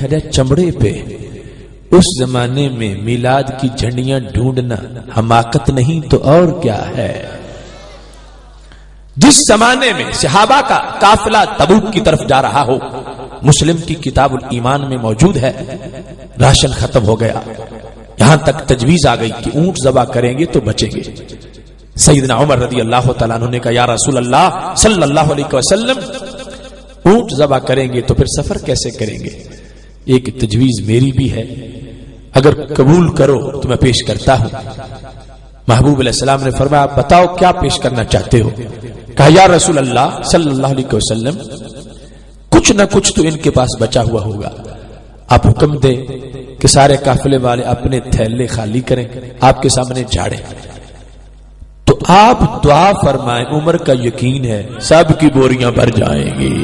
دیکھا جائے چمڑے پہ اس زمانے میں میلاد کی جھنڈیاں ڈھونڈنا حماقت نہیں تو اور کیا ہے. جس زمانے میں صحابہ کا قافلہ تبوک کی طرف جا رہا ہو، مسلم کی کتاب الایمان میں موجود ہے، راشن ختم ہو گیا، یہاں تک تجویز آ گئی کہ اونٹ ذبح کریں گے تو بچیں گے. سیدنا عمر رضی اللہ تعالیٰ عنہ نے کہا یا رسول اللہ صلی اللہ علیہ وسلم، اونٹ ذبح کریں گے تو پھر سفر کیسے کریں گے؟ ایک تجویز میری بھی ہے، اگر قبول کرو تو میں پیش کرتا ہوں. محبوب علیہ السلام نے فرمایا بتاؤ کیا پیش کرنا چاہتے ہو؟ کہا یا رسول اللہ صلی اللہ علیہ وسلم، کچھ نہ کچھ تو ان کے پاس بچا ہوا ہوگا، آپ حکم دیں کہ سارے قافلے والے اپنے تھیلے خالی کریں، آپ کے سامنے جھاڑیں. تو آپ دعا فرمائیں، عمر کا یقین ہے سب کی بوریاں بھر جائیں گی.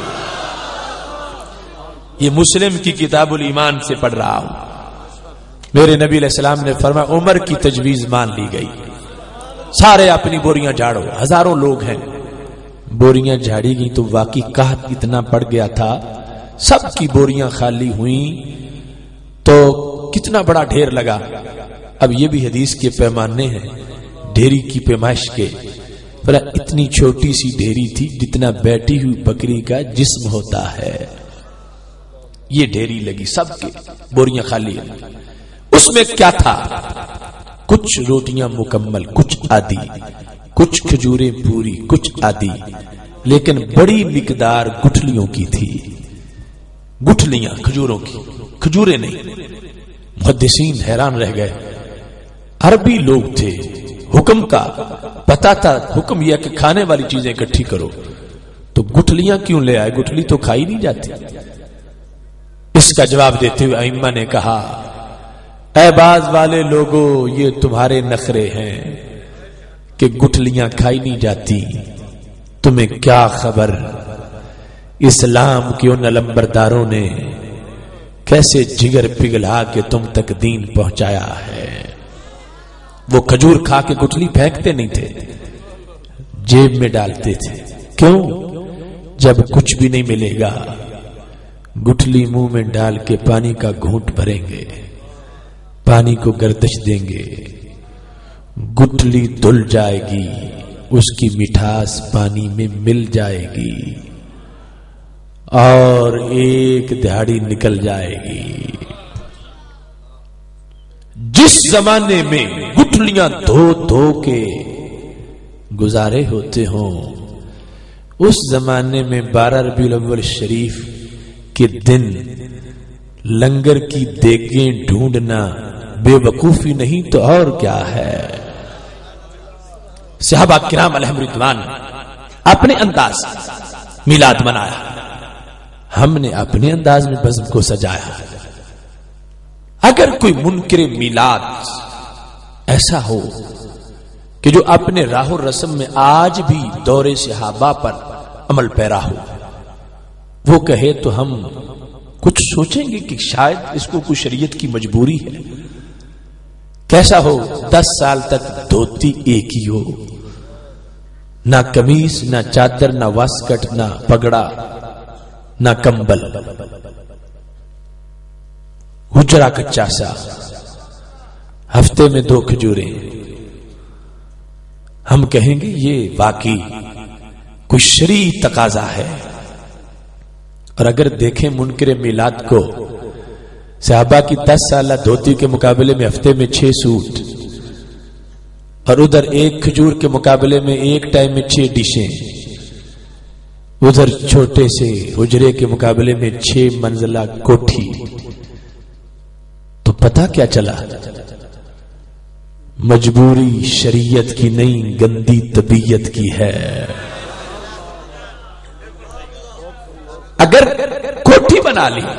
یہ مسلم کی کتاب الایمان سے پڑھ رہا ہوں. میرے نبی علیہ السلام نے فرمایا عمر کی تجویز مان لی گئی، سارے اپنی بوریاں جھاڑو. ہزاروں لوگ ہیں، بوریاں جھاڑی گئی تو واقعی قحط اتنا پڑ گیا تھا، سب کی بوریاں خالی ہوئیں تو کتنا بڑا ڈھیر لگا. اب یہ بھی حدیث کے پیمانے ہیں ڈھیری کی پیمائش کے. اتنی چھوٹی سی ڈھیری تھی جتنا بیٹھی ہوئی بکری کا جسم ہوتا ہے، یہ ڈھیری لگی، سب کے بوریاں خالی ہیں. اس میں کیا تھا؟ کچھ روٹیاں مکمل، کچھ آدھی، کچھ کھجوریں پوری، کچھ آدھی، لیکن بڑی مقدار گٹھلیوں کی تھی. گٹھلیاں کھجوروں کی، کھجوریں نہیں. محدثین حیران رہ گئے، عربی لوگ تھے، حکم کا پتا تھا، حکم یہ کہ کھانے والی چیزیں اکٹھی کرو، تو گٹھلیاں کیوں لے آئے؟ گٹھلی تو کھائی نہیں جاتی. اس کا جواب دیتے ہوئے ائمہ نے کہا اے باز والے لوگوں، یہ تمہارے نخرے ہیں کہ گٹھلیاں کھائی نہیں جاتی، تمہیں کیا خبر اسلام کے ان علمبرداروں نے کیسے جگر پگھلا کے تم تک دین پہنچایا ہے. وہ کھجور کھا کے گٹھلی پھینکتے نہیں تھے، جیب میں ڈالتے تھے. کیوں؟ جب کچھ بھی نہیں ملے گا گٹھلی منہ میں ڈال کے پانی کا گھونٹ بھریں گے، پانی کو گردش دیں گے، گٹھلی دھل جائے گی، اس کی مٹھاس پانی میں مل جائے گی اور ایک دہاڑی نکل جائے گی. جس زمانے میں گٹھلیاں دھو دھو کے گزارے ہوتے ہوں، اس زمانے میں 12 ربیع الاول شریف کے دن لنگر کی دیگیں ڈھونڈنا بے وقوفی نہیں تو اور کیا ہے. صحابہ کرام علیہم رضوان اپنے انداز میلاد منایا، ہم نے اپنے انداز میں بزم کو سجایا. اگر کوئی منکر میلاد ایسا ہو کہ جو اپنے راہ و رسم میں آج بھی دور صحابہ پر عمل پیرا ہو، وہ کہے تو ہم کچھ سوچیں گے کہ شاید اس کو کوئی شریعت کی مجبوری ہے. کیسا ہو 10 سال تک دھوتی ایک ہی ہو، نہ قمیص، نہ چادر، نہ واسکٹ، نہ پگڑا، نہ کمبل، حجرہ کچا سا، ہفتے میں 2 کھجوریں. ہم کہیں گے یہ واقعی کوئی شرعی تقاضا ہے. اور اگر دیکھیں منکر میلاد کو، صحابہ کی 10 سالہ دھوتی کے مقابلے میں ہفتے میں 6 سوٹ، اور ادھر 1 کھجور کے مقابلے میں ایک ٹائم میں 6 ڈشیں، ادھر چھوٹے سے حجرے کے مقابلے میں 6 منزلہ کوٹھی. تو پتہ کیا چلا؟ مجبوری شریعت کی نہیں، گندی طبیعت کی ہے. اگر کوٹھی بنا لی،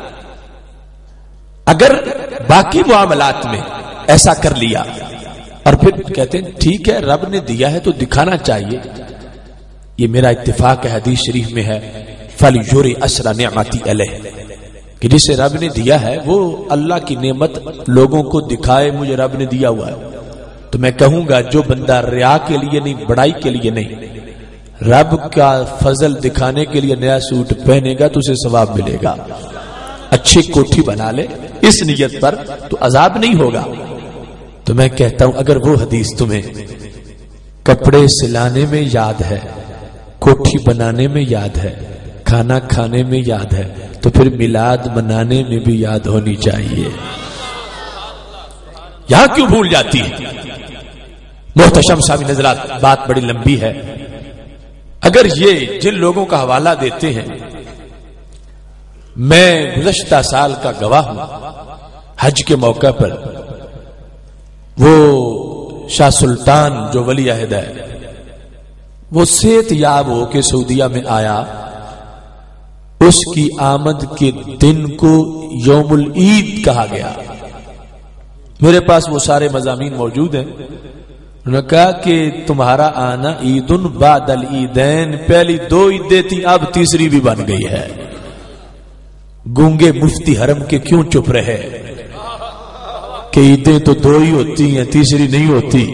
اگر باقی معاملات میں ایسا کر لیا اور پھر کہتے ہیں ٹھیک ہے رب نے دیا ہے تو دکھانا چاہیے، یہ میرا اتفاق ہے، حدیث شریف میں ہے فَلْيُرِ أَسْرَ نِعْمَتِ عَلَيْهِ، کہ جسے رب نے دیا ہے وہ اللہ کی نعمت لوگوں کو دکھائے، مجھے رب نے دیا ہوا ہے. تو میں کہوں گا جو بندہ ریا کے لیے نہیں، بڑائی کے لیے نہیں، رب کا فضل دکھانے کے لیے نیا سوٹ پہنے گا تو اسے ثواب ملے گا. اچھی کوٹھی بنا لے اس نیت پر تو عذاب نہیں ہوگا. تو میں کہتا ہوں اگر وہ حدیث تمہیں کپڑے سلانے میں یاد ہے، کوٹھی بنانے میں یاد ہے، کھانا کھانے میں یاد ہے، تو پھر میلاد منانے میں بھی یاد ہونی چاہیے. یہاں کیوں بھول جاتی ہے؟ محتشم صاحب نظرات، بات بڑی لمبی ہے. اگر یہ جن لوگوں کا حوالہ دیتے ہیں، میں گزشتہ سال کا گواہ ہوں. حج کے موقع پر وہ شاہ سلطان جو ولی عہد ہے وہ صحت یاب ہو کے سعودیہ میں آیا. اس کی آمد کے دن کو یوم العید کہا گیا. میرے پاس وہ سارے مضامین موجود ہیں. انہوں نے کہا کہ تمہارا آنا عید بعد العیدین، پہلی 2 عیدیں تھی اب تیسری بھی بن گئی ہے. گونگے مفتی حرم کے کیوں چپ رہے کہ عیدیں تو 2 ہی ہوتی ہیں، تیسری نہیں ہوتی.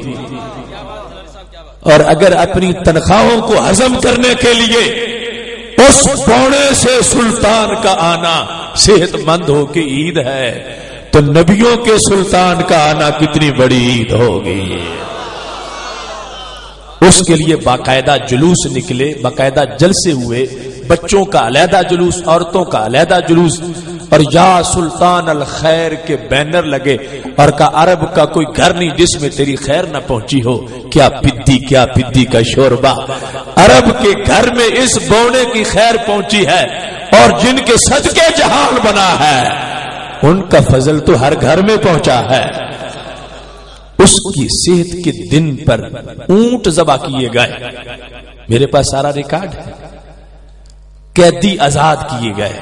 اور اگر اپنی تنخواہوں کو ہضم کرنے کے لیے اس پونے سے سلطان کا آنا صحت مند ہو کے عید ہے، تو نبیوں کے سلطان کا آنا کتنی بڑی عید ہوگی. اس کے لیے باقاعدہ جلوس نکلے، باقاعدہ جلسے ہوئے، بچوں کا علیحدہ جلوس، عورتوں کا علیحدہ جلوس، اور یا سلطان الخیر کے بینر لگے. اور کا عرب کا کوئی گھر نہیں جس میں تیری خیر نہ پہنچی ہو. کیا پدی کا شوربہ، عرب کے گھر میں اس بونے کی خیر پہنچی ہے. اور جن کے صدقے جہان بنا ہے ان کا فضل تو ہر گھر میں پہنچا ہے. اس کی صحت کے دن پر اونٹ ذبح کیے گئے. میرے پاس سارا ریکارڈ ہے. قیدی آزاد کیے گئے،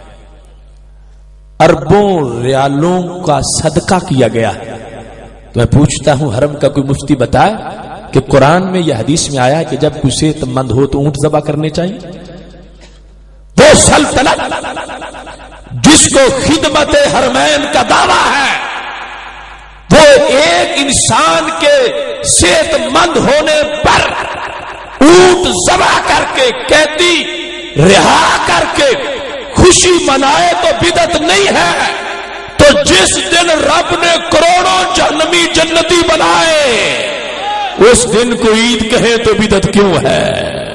اربوں ریالوں کا صدقہ کیا گیا. تو میں پوچھتا ہوں حرم کا کوئی مفتی بتائے کہ قرآن میں یا حدیث میں آیا ہے کہ جب کوئی صحت مند ہو تو اونٹ ذبح کرنے چاہیے؟ وہ سلطنت جس کو خدمت حرمین کا دعویٰ ہے، وہ ایک انسان کے صحت مند ہونے پر اونٹ ذبح کر کے، قیدی رہا کر کے خوشی منائے تو بدعت نہیں ہے. تو جس دن رب نے کروڑوں جہنمی جنتی بنائے اس دن کو عید کہے تو بدعت کیوں ہے؟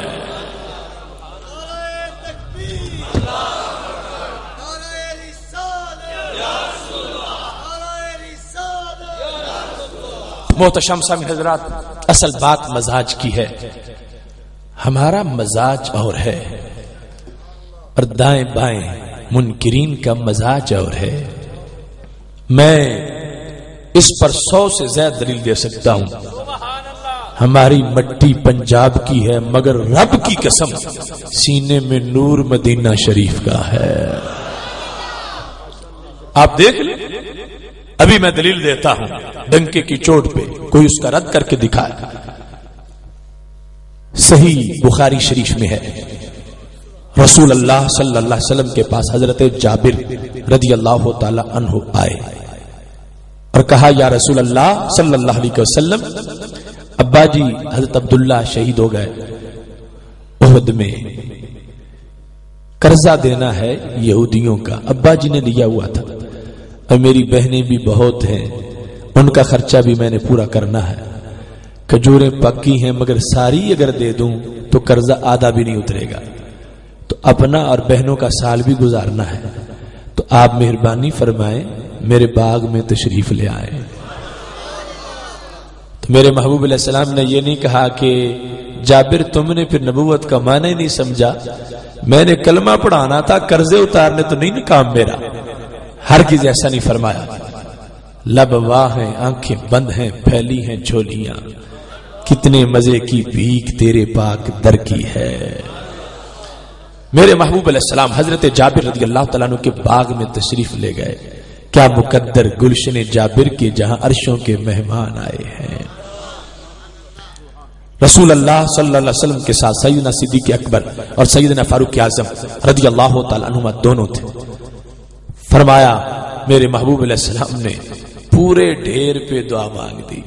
محتشم صاحب حضرات، اصل بات مزاج کی ہے. ہمارا مزاج اور ہے اور دائیں بائیں منکرین کا مزاج اور ہے. میں اس پر 100 سے زیادہ دلیل دے سکتا ہوں. ہماری مٹی پنجاب کی ہے مگر رب کی قسم سینے میں نور مدینہ شریف کا ہے. آپ دیکھ لیں، ابھی میں دلیل دیتا ہوں ڈنکے کی چوٹ پہ، کوئی اس کا رد کر کے دکھائے. صحیح بخاری شریف میں ہے، رسول اللہ صلی اللہ علیہ وسلم کے پاس حضرت جابر رضی اللہ تعالی عنہ آئے اور کہا یا رسول اللہ صلی اللہ علیہ وسلم، ابا جی حضرت عبداللہ شہید ہو گئے احد میں، قرضہ دینا ہے یہودیوں کا، ابا جی نے لیا ہوا تھا، اور میری بہنیں بھی بہت ہیں، ان کا خرچہ بھی میں نے پورا کرنا ہے. کھجوریں پکی ہیں مگر ساری اگر دے دوں تو قرضہ آدھا بھی نہیں اترے گا، تو اپنا اور بہنوں کا سال بھی گزارنا ہے. تو آپ مہربانی فرمائیں میرے باغ میں تشریف لے آئے. تو میرے محبوب علیہ السلام نے یہ نہیں کہا کہ جابر تم نے پھر نبوت کا معنی نہیں سمجھا، میں نے کلمہ پڑھانا تھا، قرضے اتارنے تو نہیں کام میرا. ہرگز ایسا نہیں فرمایا. لب واہ ہیں، آنکھیں بند ہیں، پھیلی ہیں جھولیاں، کتنے مزے کی بھیک تیرے پاک در کی ہے. میرے محبوب علیہ السلام حضرت جابر رضی اللہ تعالیٰ عنہ کے باغ میں تشریف لے گئے. کیا مقدر گلشن جابر کے جہاں عرشوں کے مہمان آئے ہیں. رسول اللہ صلی اللہ علیہ وسلم کے ساتھ سیدنا صدیق اکبر اور سیدنا فاروق اعظم رضی اللہ تعالیٰ عنہما دونوں تھے. فرمایا میرے محبوب علیہ السلام نے پورے ڈھیر پہ دعا مانگ دی.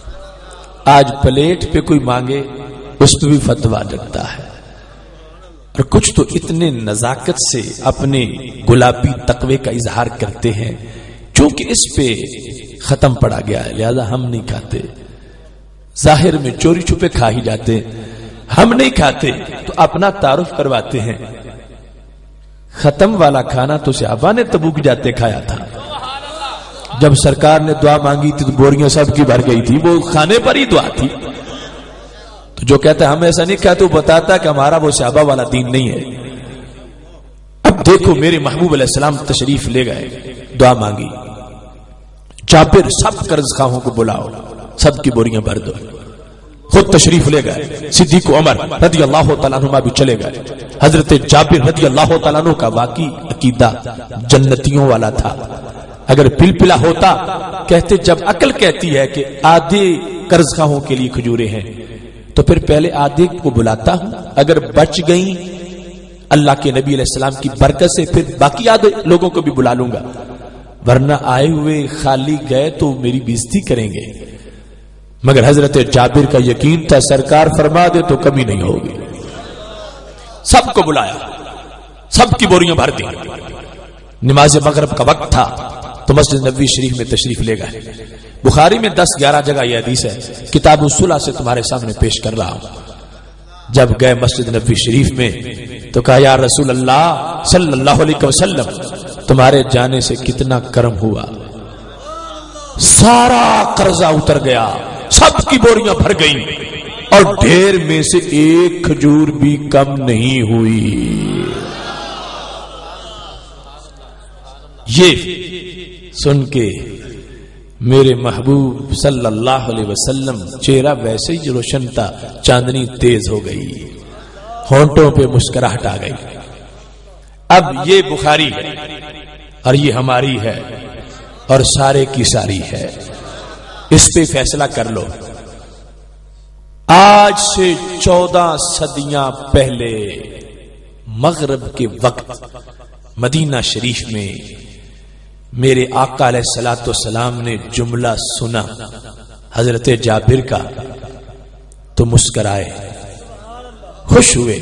آج پلیٹ پہ کوئی مانگے اس پہ بھی فتویٰ لگتا ہے. اور کچھ تو اتنے نزاکت سے اپنے گلابی تقوی کا اظہار کرتے ہیں، چونکہ اس پہ ختم پڑا گیا ہے لہذا ہم نہیں کھاتے، ظاہر میں چوری چھپے کھا ہی جاتے، ہم نہیں کھاتے تو اپنا تعارف کرواتے ہیں۔ ختم والا کھانا تو صحابہ نے تبوک جاتے کھایا تھا، جب سرکار نے دعا مانگی تھی تو بوریاں سب کی بھر گئی تھی، وہ کھانے پر ہی دعا تھی۔ تو جو کہتا ہے ہم ایسا نہیں کہتے، وہ بتاتا کہ ہمارا وہ صحابہ والا دین نہیں ہے۔ اب دیکھو میرے محبوب علیہ السلام تشریف لے گئے، دعا مانگی، جابر سب قرض خواہوں کو بلاؤ، سب کی بوریاں بھر دو، خود تشریف لے گئے۔ صدیق عمر رضی اللہ تعالیٰ عنہ بھی چلے گئے۔ حضرت جابر رضی اللہ تعالیٰ عنہ کا واقعی عقیدہ جنتیوں والا تھا، اگر پلپلا ہوتا کہتے جب عقل کہتی ہے کہ آدھے قرض خواہوں کے لیے کھجورے ہیں تو پھر پہلے آدھے کو بلاتا ہوں، اگر بچ گئیں اللہ کے نبی علیہ السلام کی برکت سے پھر باقی آدھے لوگوں کو بھی بلا لوں گا، ورنہ آئے ہوئے خالی گئے تو میری بےزتی کریں گے۔ مگر حضرت جابر کا یقین تھا سرکار فرما دے تو کمی نہیں ہوگی، سب کو بلایا، سب کی بوریاں بھر دی۔ نماز مغرب کا وقت تھا تو مسجد نبوی شریف میں تشریف لے گئے۔ بخاری میں 10-11 جگہ یہ حدیث ہے، کتاب الصلح سے تمہارے سامنے پیش کر رہا ہوں۔ جب گئے مسجد نبوی شریف میں تو کہا یا رسول اللہ صلی اللہ علیہ وسلم تمہارے جانے سے کتنا کرم ہوا، سارا قرضہ اتر گیا، سب کی بوریاں بھر گئیں اور ڈھیر میں سے ایک کھجور بھی کم نہیں ہوئی۔ یہ سن کے میرے محبوب صلی اللہ علیہ وسلم چہرہ ویسے ہی روشن تھا، چاندنی تیز ہو گئی، ہونٹوں پہ مسکراہٹ آ گئی۔ اب یہ بخاری ہے اور یہ ہماری ہے اور سارے کی ساری ہے، اس پہ فیصلہ کر لو۔ آج سے 14 صدیاں پہلے مغرب کے وقت مدینہ شریف میں میرے آقا علیہ الصلوۃ والسلام نے جملہ سنا حضرت جابر کا تو مسکرائے، خوش ہوئے۔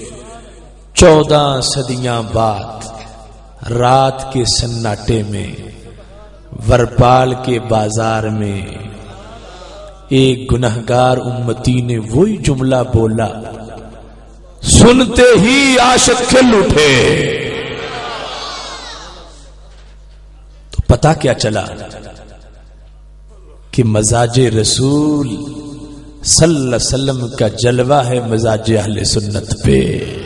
14 صدیاں بعد رات کے سناٹے میں ورپال کے بازار میں ایک گنہگار امتی نے وہی جملہ بولا، سنتے ہی عاشق کھل اٹھے۔ تو پتا کیا چلا کہ مزاج رسول صلی اللہ علیہ وسلم کا جلوہ ہے مزاج اہل سنت پہ۔